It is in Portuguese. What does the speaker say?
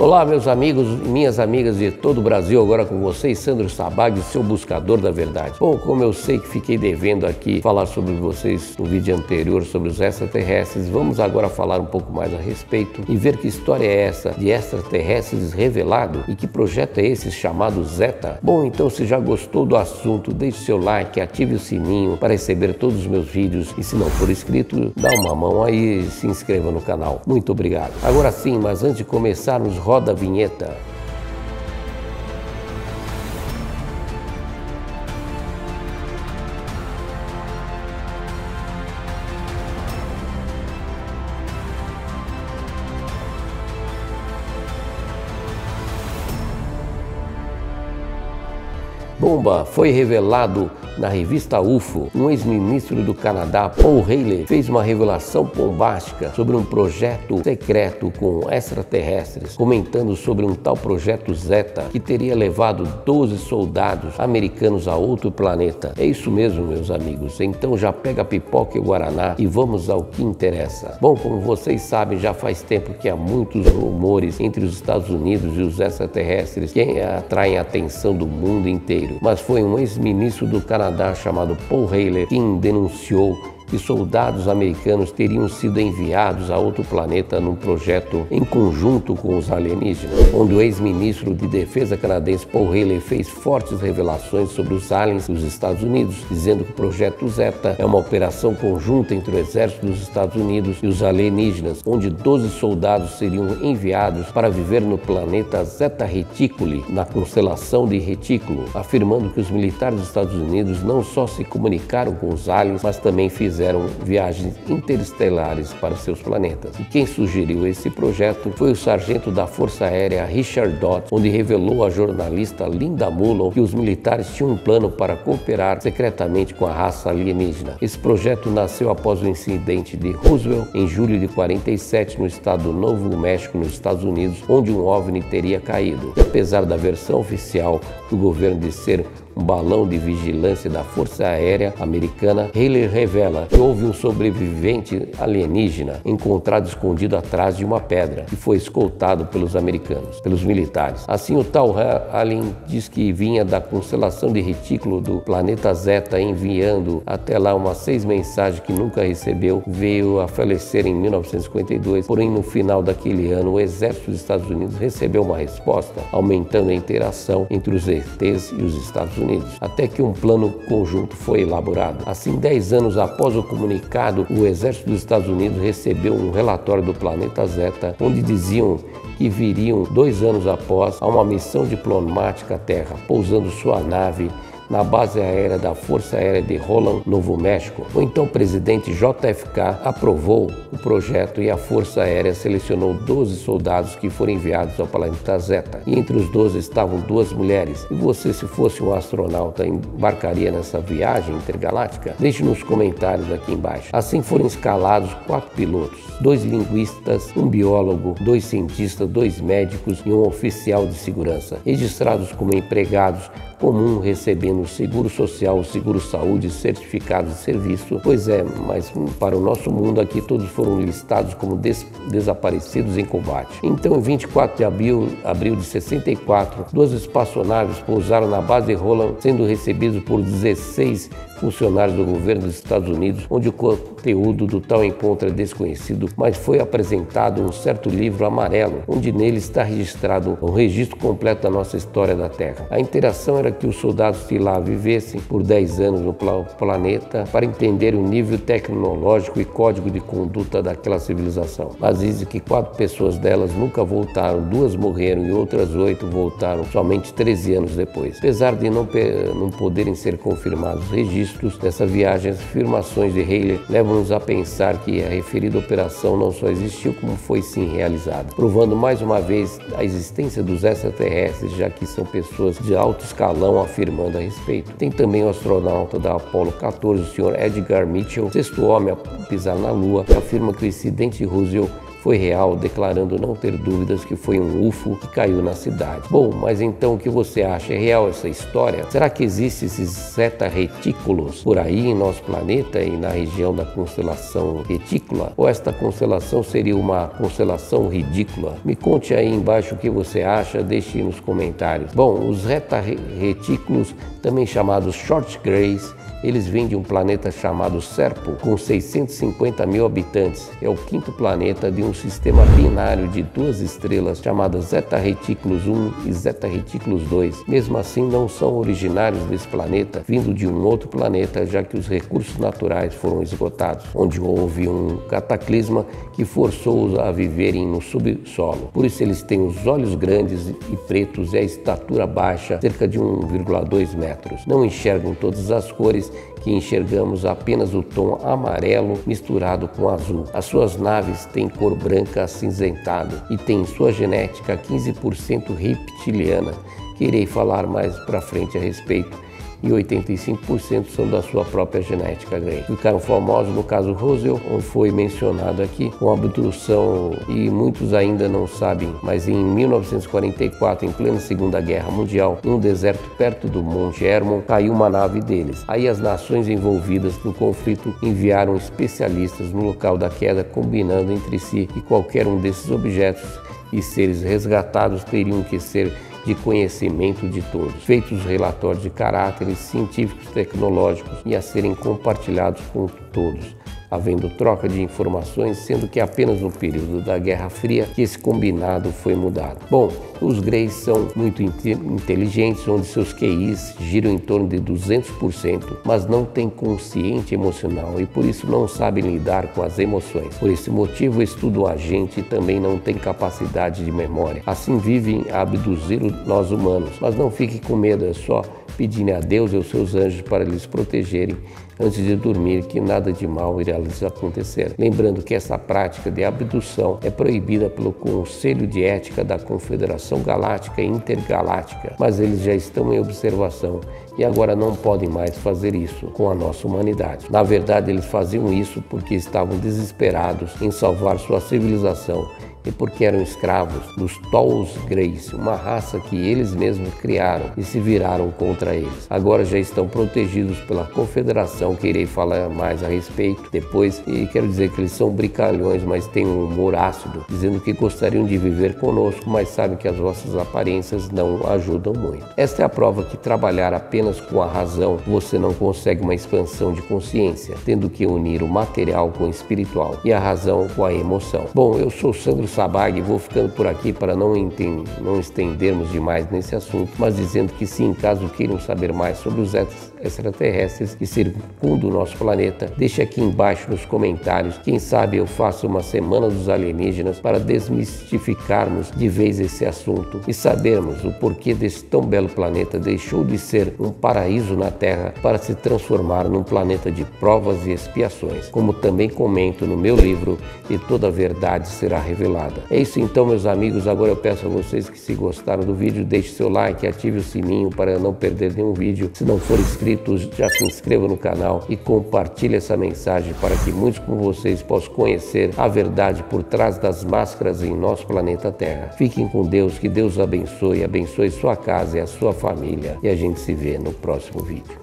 Olá, meus amigos e minhas amigas de todo o Brasil, agora com vocês, Sandro Sabag, seu buscador da verdade. Bom, como eu sei que fiquei devendo aqui falar sobre vocês no vídeo anterior sobre os extraterrestres, vamos agora falar um pouco mais a respeito e ver que história é essa de extraterrestres revelado e que projeto é esse chamado Zeta. Bom, então se já gostou do assunto, deixe seu like, ative o sininho para receber todos os meus vídeos e se não for inscrito, dá uma mão aí e se inscreva no canal. Muito obrigado. Agora sim, mas antes de começarmos, roda a vinheta. Bomba! Foi revelado na revista UFO. Um ex-ministro do Canadá, Paul Haley, fez uma revelação bombástica sobre um projeto secreto com extraterrestres, comentando sobre um tal projeto Zeta que teria levado 12 soldados americanos a outro planeta. É isso mesmo, meus amigos. Então já pega a pipoca e o guaraná e vamos ao que interessa. Bom, como vocês sabem, já faz tempo que há muitos rumores entre os Estados Unidos e os extraterrestres que atraem a atenção do mundo inteiro. Mas foi um ex-ministro do Canadá chamado Paul Haley quem denunciou que soldados americanos teriam sido enviados a outro planeta num projeto em conjunto com os alienígenas, onde o ex-ministro de Defesa canadense Paul Haley fez fortes revelações sobre os aliens dos Estados Unidos, dizendo que o projeto Zeta é uma operação conjunta entre o exército dos Estados Unidos e os alienígenas, onde 12 soldados seriam enviados para viver no planeta Zeta Reticuli, na constelação de Retículo, afirmando que os militares dos Estados Unidos não só se comunicaram com os aliens, mas também fizeram viagens interestelares para seus planetas. E quem sugeriu esse projeto foi o sargento da Força Aérea Richard Dodd, onde revelou à jornalista Linda Mullen que os militares tinham um plano para cooperar secretamente com a raça alienígena. Esse projeto nasceu após o incidente de Roswell, em julho de 47, no estado do Novo México, nos Estados Unidos, onde um OVNI teria caído. E apesar da versão oficial do governo de ser um balão de vigilância da Força Aérea Americana, Haley revela que houve um sobrevivente alienígena encontrado escondido atrás de uma pedra e foi escoltado pelos americanos, pelos militares. Assim, o tal alien diz que vinha da constelação de Retículo do planeta Zeta, enviando até lá umas 6 mensagens que nunca recebeu, veio a falecer em 1952, porém no final daquele ano o exército dos Estados Unidos recebeu uma resposta, aumentando a interação entre os ETs e os Estados Unidos, até que um plano conjunto foi elaborado. Assim, 10 anos após o comunicado, o exército dos Estados Unidos recebeu um relatório do planeta Zeta, onde diziam que viriam 2 anos após a uma missão diplomática à Terra, pousando sua nave na base aérea da Força Aérea de Roland, Novo México. O então presidente JFK aprovou o projeto e a Força Aérea selecionou 12 soldados que foram enviados ao planeta Zeta. E entre os 12 estavam 2 mulheres. E você, se fosse um astronauta, embarcaria nessa viagem intergaláctica? Deixe nos comentários aqui embaixo. Assim foram escalados 4 pilotos, 2 linguistas, um biólogo, 2 cientistas, 2 médicos e um oficial de segurança, registrados como empregados comum, recebendo o seguro social, o seguro saúde, certificados de serviço. Pois é, mas para o nosso mundo aqui todos foram listados como desaparecidos em combate. Então, em 24 de abril de 64, 2 espaçonaves pousaram na base de Roland, sendo recebidos por 16 funcionários do governo dos Estados Unidos, onde o conteúdo do tal encontro é desconhecido, mas foi apresentado um certo livro amarelo, onde nele está registrado o registro completo da nossa história da Terra. A interação era que os soldados de lá vivessem por 10 anos no planeta para entender o nível tecnológico e código de conduta daquela civilização. Mas dizem que 4 pessoas delas nunca voltaram, 2 morreram e outras 8 voltaram somente 13 anos depois. Apesar de não poderem ser confirmados registros dessa viagem, as afirmações de Haley levam-nos a pensar que a referida operação não só existiu, como foi sim realizada, provando mais uma vez a existência dos extraterrestres, já que são pessoas de alto escalão afirmando a respeito. Tem também o astronauta da Apollo 14, o Sr. Edgar Mitchell, 6º homem a pisar na Lua, que afirma que o incidente de Roswell foi real, declarando não ter dúvidas que foi um UFO que caiu na cidade. Bom, mas então o que você acha? É real essa história? Será que existem esses Zeta Retículos por aí em nosso planeta e na região da constelação Retícula? Ou esta constelação seria uma constelação ridícula? Me conte aí embaixo o que você acha, deixe nos comentários. Bom, os Zeta Retículos, também chamados Short Grays, eles vêm de um planeta chamado Serpo, com 650 mil habitantes. É o quinto planeta de um sistema binário de duas estrelas chamadas Zeta Retículos 1 e Zeta Retículos 2. Mesmo assim, não são originários desse planeta, vindo de um outro planeta, já que os recursos naturais foram esgotados, onde houve um cataclisma que forçou-os a viverem no subsolo. Por isso eles têm os olhos grandes e pretos e a estatura baixa, cerca de 1,2 metros. Não enxergam todas as cores, que enxergamos apenas o tom amarelo misturado com azul. As suas naves têm cor branca acinzentada e têm em sua genética 15% reptiliana, que irei falar mais para frente a respeito, e 85% são da sua própria genética grey. Ficaram famosos no caso Roswell, onde foi mencionado aqui, com abdução, e muitos ainda não sabem, mas em 1944, em plena Segunda Guerra Mundial, em um deserto perto do Monte Hermon, caiu uma nave deles. Aí as nações envolvidas no conflito enviaram especialistas no local da queda, combinando entre si que qualquer um desses objetos e seres resgatados teriam que ser de conhecimento de todos, feitos relatórios de caráteres científicos, tecnológicos e a serem compartilhados com todos, havendo troca de informações, sendo que apenas no período da Guerra Fria que esse combinado foi mudado. Bom, os Greys são muito inteligentes, onde seus QIs giram em torno de 200%, mas não têm consciente emocional e por isso não sabem lidar com as emoções. Por esse motivo, estudam a gente e também não têm capacidade de memória. Assim vivem a abduzir nós humanos, mas não fique com medo, é só pedirem a Deus e aos seus anjos para lhes protegerem antes de dormir, que nada de mal irá lhes acontecer. Lembrando que essa prática de abdução é proibida pelo Conselho de Ética da Confederação Galáctica e Intergaláctica, mas eles já estão em observação e agora não podem mais fazer isso com a nossa humanidade. Na verdade, eles faziam isso porque estavam desesperados em salvar sua civilização e porque eram escravos dos Tolls Greys, uma raça que eles mesmos criaram e se viraram contra eles. Agora já estão protegidos pela Confederação, que irei falar mais a respeito depois, e quero dizer que eles são brincalhões, mas têm um humor ácido, dizendo que gostariam de viver conosco, mas sabem que as vossas aparências não ajudam muito. Esta é a prova que trabalhar apenas com a razão, você não consegue uma expansão de consciência, tendo que unir o material com o espiritual e a razão com a emoção. Bom, eu sou Sandro Sabag, vou ficando por aqui para não estendermos demais nesse assunto, mas dizendo que sim, caso queiram saber mais sobre os extraterrestres que circundam o nosso planeta, deixe aqui embaixo nos comentários. Quem sabe eu faço uma semana dos alienígenas para desmistificarmos de vez esse assunto e sabermos o porquê desse tão belo planeta deixou de ser um paraíso na Terra para se transformar num planeta de provas e expiações, como também comento no meu livro, e toda a verdade será revelada. É isso então, meus amigos. Agora eu peço a vocês que, se gostaram do vídeo, deixe seu like, ative o sininho para não perder nenhum vídeo. Se não for inscrito, já se inscreva no canal e compartilhe essa mensagem para que muitos como vocês possam conhecer a verdade por trás das máscaras em nosso planeta Terra. Fiquem com Deus, que Deus abençoe sua casa e a sua família, e a gente se vê no próximo vídeo.